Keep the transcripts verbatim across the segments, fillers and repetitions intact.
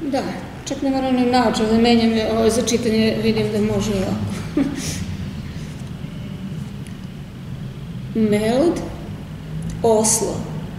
Da, čak ne moram ni naočar da menjam, ovo za čitanje vidim da može i ovako. Melod, oslo.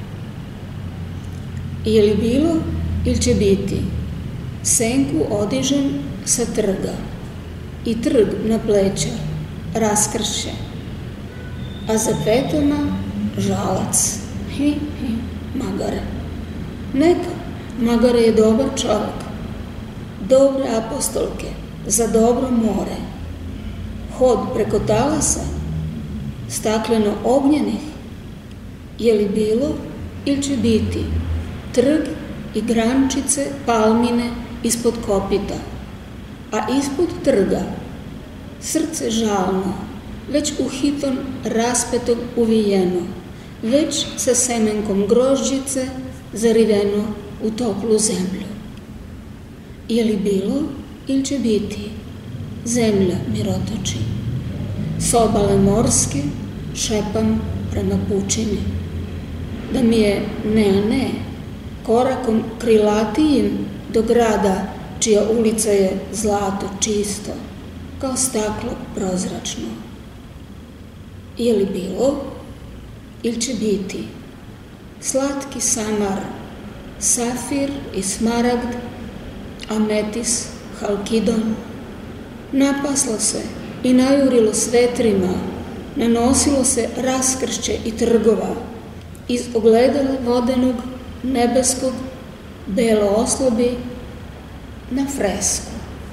Je li bilo ili će biti? Senku odižem sa trga i trg na pleća raskrše, a za petama žalac. Hi, hi, magare. Neka, magare je dobar čovjek, dobre apostolke, za dobro more. Hod preko talasa, stakleno ognjenih, je li bilo ili će biti? Trg i grančice palmine ispod kopita, a ispod trga srce žalno, već u hiton raspetog uvijeno, već sa semenkom grožđice zariveno u toplu zemlju. Je li bilo ili će biti? Zemlja mirotoči. S obale morske šepam prema pučini. Da mi je ne a ne, korakom krilatijim do grada čija ulica je zlato čisto, kao staklo prozračno. Je li bilo ili će biti? Slatki samar, safir i smaragd, ametis, halkidon, napaslo se i najurilo s vetrima, nanosilo se raskršće i trgova, iz ogledala vodenog, nebeskog, belo oslobi na fresku.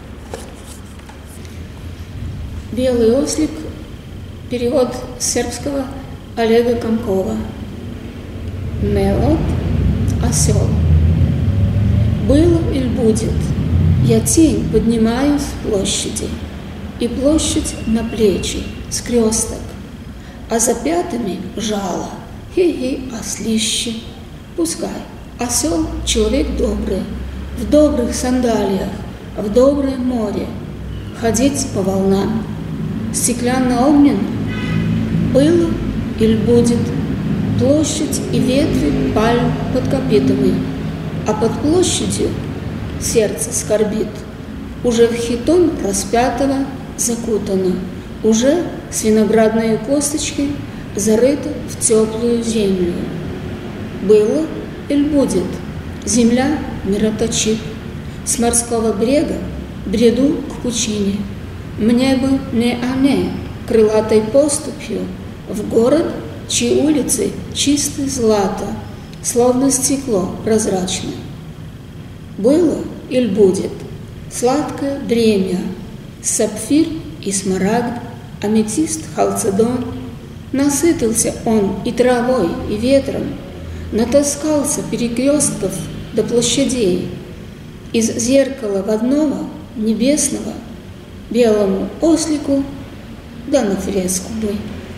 Белый ослик, перевод сербского Олега Комкова. Мелод, осел. Было или будет, я тень поднимаю с площади, и площадь на плечи, скресток, а за пятами жало, хи-хи, ослище. Пускай, осел — человек добрый, в добрых сандалиях, в доброе море, ходить по волнам. Стеклянно-огненно было или будет площадь и ветви пальм под копытами, а под площадью сердце скорбит, уже в хитон распятого закутано, уже с виноградной косточкой зарыто в теплую землю. Было или будет, земля мироточит, с морского брега бреду к пучине. Мне бы не а не, крылатой поступью, в город, чьи улицы чистое злато, словно стекло прозрачное. Было или будет сладкое бремя, сапфир и смарагд, аметист, халцедон. Насытился он и травой, и ветром, натаскался перекрестков до площадей, из зеркала водного, небесного, белому ослику, да на фреску бы.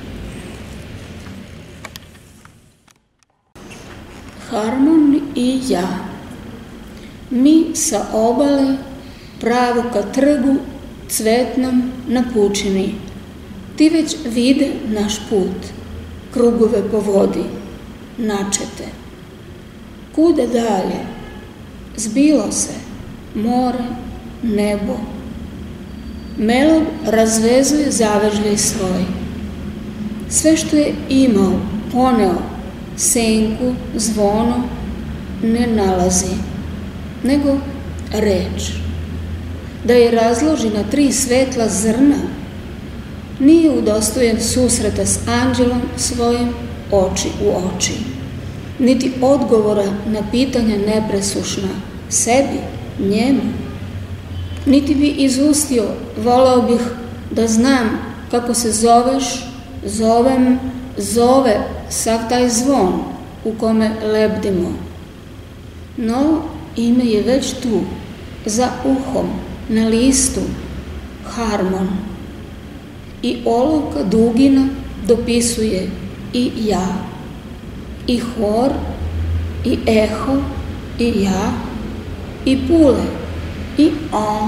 Harmon i ja. Mi sa obale pravo ka trgu cvetnom na pučini. Ti već vide naš put, krugove po vodi, načete. Kuda dalje? Zbilo se more, nebo. Melod razvezuje zavežljaj svoj. Sve što je imao, poneo, senku, zvono, ne nalazi, nego reč. Da je razloži na tri svetla zrna, nije udostojen susreta s anđelom svojim oči u oči, niti odgovora na pitanja nepresušna sebi, njemu. Niti bi izustio, volao bih da znam kako se zoveš, zovem, zove sav taj zvon u kome lebdimo. No, ime je već tu, za uhom, na listu, harmon. I olovka dugina dopisuje i ja, i hor, i eho, i ja, i pule, i on.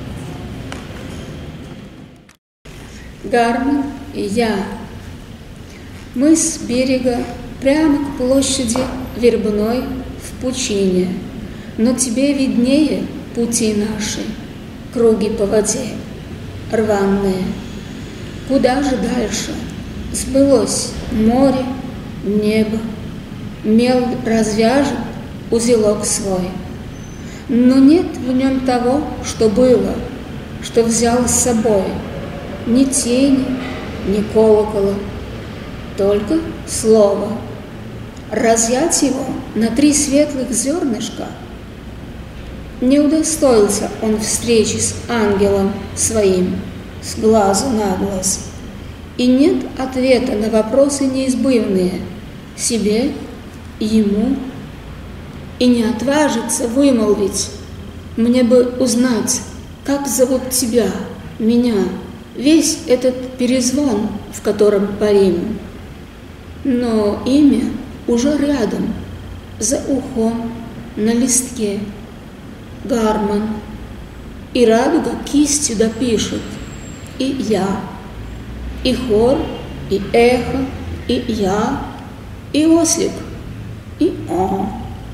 Гармон и я. Мы с берега прямо к площади Вербной в пучине. но тебе виднее пути наши, круги по воде, рваные. Куда же дальше? Сбылось море, небо, мел развяжет узелок свой. Но нет в нем того, что было, что взял с собой, ни тени, ни колокола, только слово. Разъять его на три светлых зернышка не удостоился он встречи с ангелом своим, с глазу на глаз. И нет ответа на вопросы неизбывные себе, ему, и не отважится вымолвить: мне бы узнать, как зовут тебя, меня, весь этот перезвон, в котором парим. Но имя уже рядом, за ухом, на листке, гармон, и радуга кистью допишет, и я, и хор, и эхо, и я, и ослик, и он.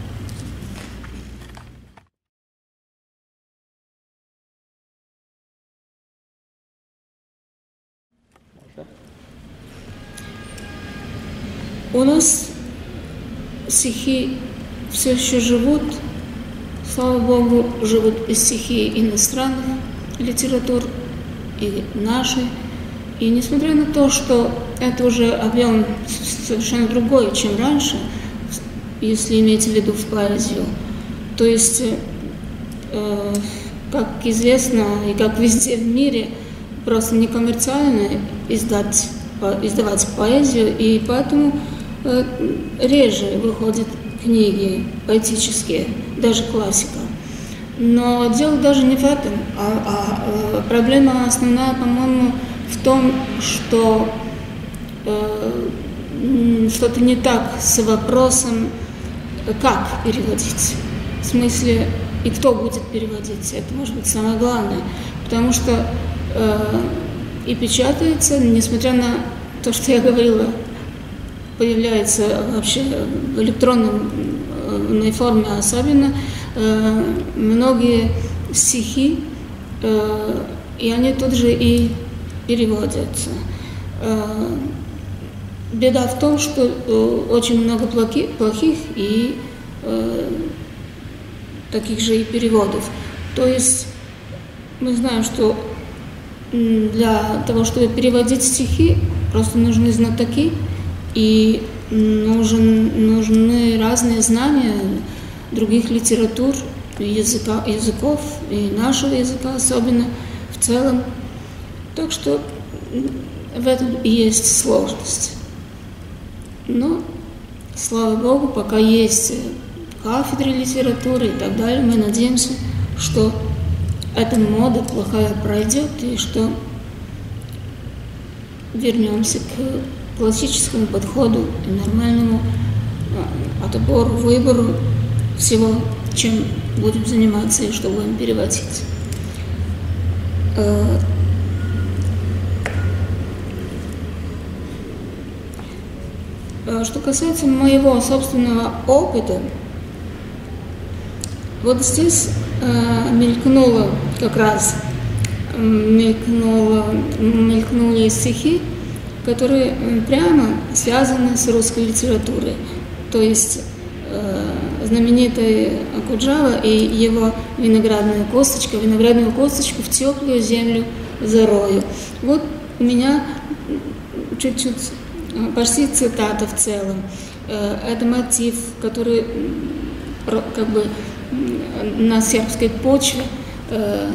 У нас стихи все еще живут, слава Богу, живут и стихи иностранных литератур, и наши. И несмотря на то, что это уже объем совершенно другой, чем раньше, если имеете в виду в поэзию, то есть, э, как известно и как везде в мире, просто некоммерциально издать, издавать поэзию, и поэтому э, реже выходят книги поэтические, даже классика. Но дело даже не в этом, а, а, а проблема основная, по-моему, в том, что э, что-то не так с вопросом, как переводить. В смысле, и кто будет переводить. Это может быть самое главное. Потому что э, и печатается, несмотря на то, что я говорила, появляется вообще в электронной форме особенно, э, многие стихи, э, и они тут же и переводятся. Э, беда в том, что э, очень много плохих, плохих и э, таких же и переводов. То есть мы знаем, что для того, чтобы переводить стихи, просто нужны знатоки, и нужен, нужны разные знания других литератур, языка, языков, и нашего языка особенно в целом. Так что в этом и есть сложность. Но, слава Богу, пока есть кафедры литературы и так далее, мы надеемся, что эта мода плохая пройдет, и что вернемся к классическому подходу и нормальному отбору, выбору всего, чем будем заниматься и что будем переводить. Что касается моего собственного опыта, вот здесь э, мелькнуло как раз мелькнуло, мелькнули стихи, которые прямо связаны с русской литературой. То есть э, знаменитый Окуджава и его «Виноградная косточка», «Виноградную косточку в теплую землю зарою». Вот у меня чуть-чуть, почти цитата в целом. Э, это мотив, который как бы на сербской почве э,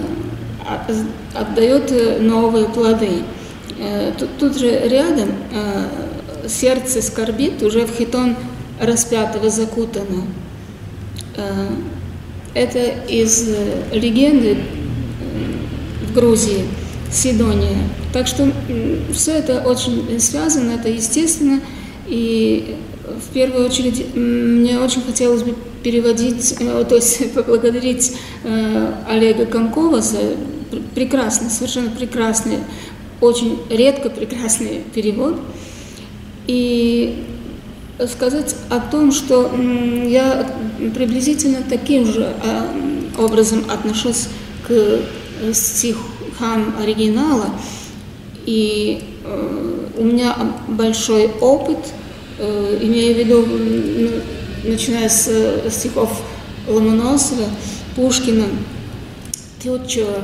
отдает новые плоды. Э, тут, тут же рядом э, сердце скорбит, уже в хитон распятого закутано. Э, это из легенды в Грузии, Сидония. Так что все это очень связано, это естественно. И в первую очередь мне очень хотелось бы переводить, то есть поблагодарить э, Олега Комкова за прекрасный, совершенно прекрасный, очень редко прекрасный перевод. И сказать о том, что я приблизительно таким же образом отношусь к стихам оригинала, и у меня большой опыт, имею в виду, начиная с стихов Ломоносова, Пушкина, Тютчева,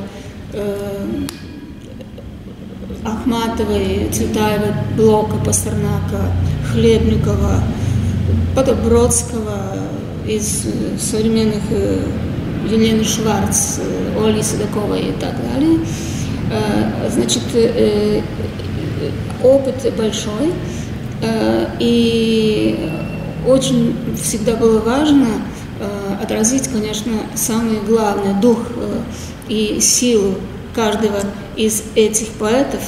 Ахматовой, Цветаевой, Блока, Пастернака, Хлебникова, Подобродского, из современных Елены Шварц, Оли Седоковой и так далее. Значит, опыт большой, и очень всегда было важно отразить, конечно, самое главное, дух и силу каждого из этих поэтов.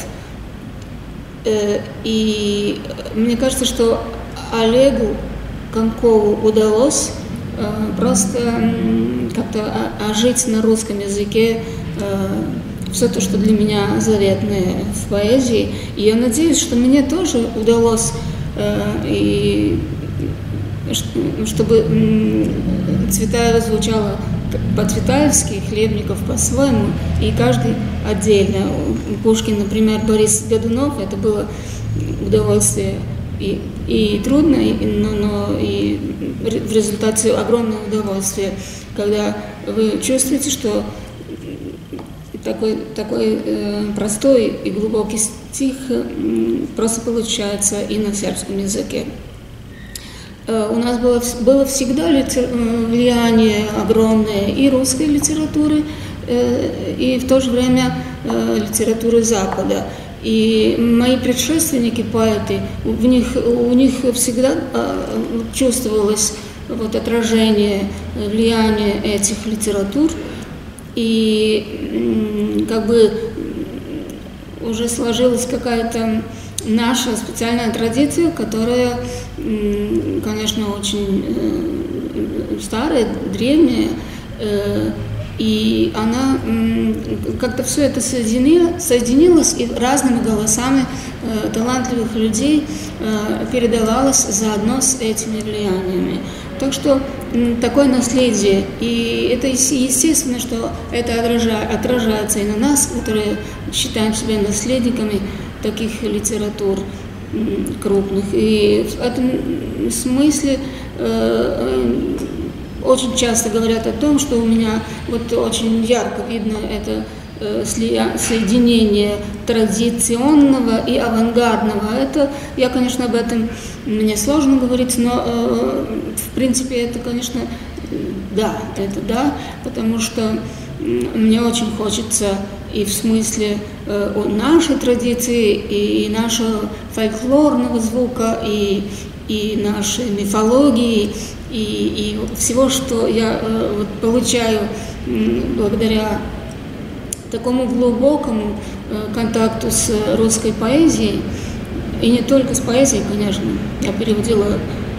И мне кажется, что Олегу Комкову удалось просто как-то ожить на русском языке все то, что для меня заветное в поэзии. И я надеюсь, что мне тоже удалось, и чтобы Цветаева звучала по-цветаевски, Хлебников по-своему, и каждый отдельно. Пушкин, например, Борис Годунов, это было удовольствие и, и трудно, и, но, но и в результате огромное удовольствие, когда вы чувствуете, что такой, такой э, простой и глубокий стих э, просто получается и на сербском языке. У нас было, было всегда литер, влияние огромное и русской литературы, э, и в то же время э, литературы Запада. И мои предшественники, поэты, в них, у них всегда э, чувствовалось вот, отражение влияния этих литератур. И э, как бы уже сложилась какая-то наша специальная традиция, которая, конечно, очень старая, древняя, и она как-то все это соединилось и разными голосами талантливых людей передавалось заодно с этими влияниями. Так что такое наследие, и это естественно, что это отражается и на нас, которые считаем себя наследниками таких литератур крупных. И в этом смысле э, очень часто говорят о том, что у меня вот очень ярко видно это э, соединение традиционного и авангардного. Это, я, конечно, об этом мне сложно говорить, но э, в принципе это, конечно, да, это да, потому что мне очень хочется и в смысле э, нашей традиции, и, и нашего фольклорного звука, и, и нашей мифологии, и, и всего, что я э, вот, получаю э, благодаря такому глубокому э, контакту с русской поэзией, и не только с поэзией, конечно. Я переводила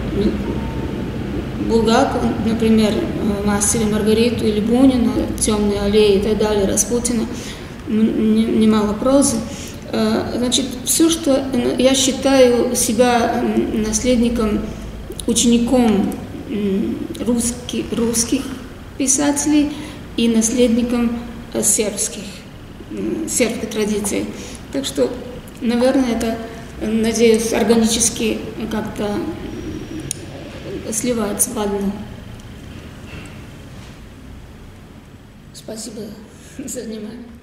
Булгакова, например, «Мастера и Маргариту» или Бунина, «Темные аллеи» и так далее, Распутина, немало прозы. Значит, все, что я считаю себя наследником, учеником русских, русских писателей и наследником сербских, сербской традиции. Так что, наверное, это, надеюсь, органически как-то сливается в одну. Спасибо за внимание.